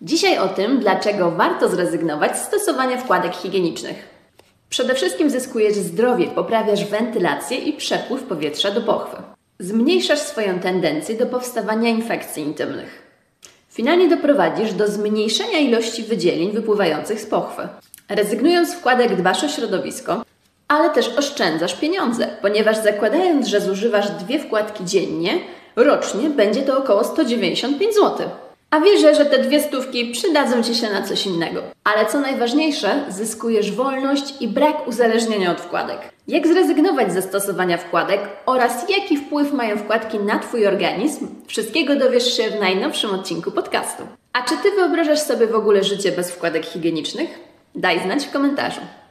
Dzisiaj o tym, dlaczego warto zrezygnować z stosowania wkładek higienicznych. Przede wszystkim zyskujesz zdrowie, poprawiasz wentylację i przepływ powietrza do pochwy. Zmniejszasz swoją tendencję do powstawania infekcji intymnych. Finalnie doprowadzisz do zmniejszenia ilości wydzielin wypływających z pochwy. Rezygnując z wkładek dbasz o środowisko, ale też oszczędzasz pieniądze, ponieważ zakładając, że zużywasz 2 wkładki dziennie, rocznie będzie to około 195 zł. A wierzę, że te 200 przydadzą Ci się na coś innego. Ale co najważniejsze, zyskujesz wolność i brak uzależnienia od wkładek. Jak zrezygnować ze stosowania wkładek oraz jaki wpływ mają wkładki na Twój organizm? Wszystkiego dowiesz się w najnowszym odcinku podcastu. A czy Ty wyobrażasz sobie w ogóle życie bez wkładek higienicznych? Daj znać w komentarzu.